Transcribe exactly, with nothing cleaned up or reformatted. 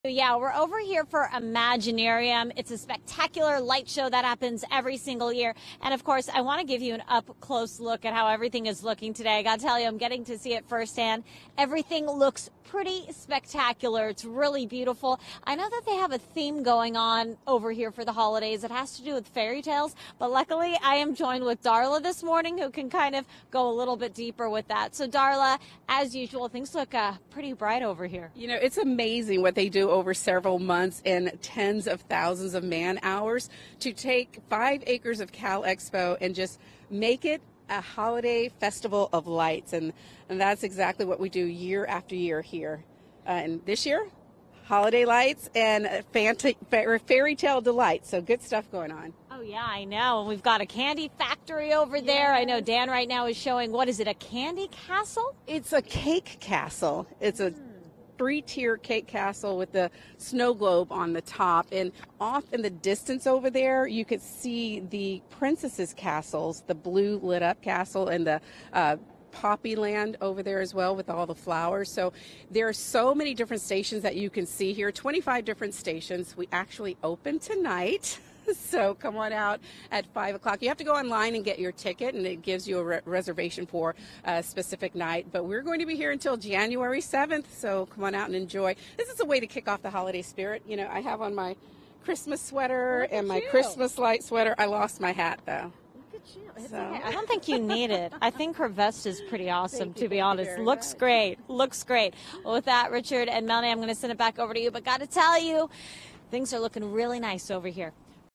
Yeah, we're over here for Imaginarium. It's a spectacular light show that happens every single year. And of course, I want to give you an up close look at how everything is looking today. I got to tell you, I'm getting to see it firsthand. Everything looks pretty spectacular. It's really beautiful. I know that they have a theme going on over here for the holidays. It has to do with fairy tales, but luckily I am joined with Darla this morning who can kind of go a little bit deeper with that. So Darla, as usual, things look uh, pretty bright over here. You know, it's amazing what they do over several months and tens of thousands of man hours to take five acres of Cal Expo and just make it a holiday festival of lights. And, and that's exactly what we do year after year here. Uh, and this year, holiday lights and fanta- fairy tale delights. So good stuff going on. Oh, yeah, I know. We've got a candy factory over there. I know Dan right now is showing, what is it, a candy castle? It's a cake castle. It's a three-tier cake castle with the snow globe on the top, and off in the distance over there you could see the princesses castles, the blue lit up castle, and the uh, poppy land over there as well with all the flowers. So there are so many different stations that you can see here, twenty-five different stations. We actually open tonight. So come on out at five o'clock. You have to go online and get your ticket, and it gives you a re reservation for a specific night. But we're going to be here until January seventh, so come on out and enjoy. This is a way to kick off the holiday spirit. You know, I have on my Christmas sweater and my you. Christmas light sweater. I lost my hat, though. Look at you. So. Okay. I don't think you need it. I think her vest is pretty awesome, to be honest. Looks much. great. Looks great. Well, with that, Richard and Melanie, I'm going to send it back over to you. But got to tell you, things are looking really nice over here.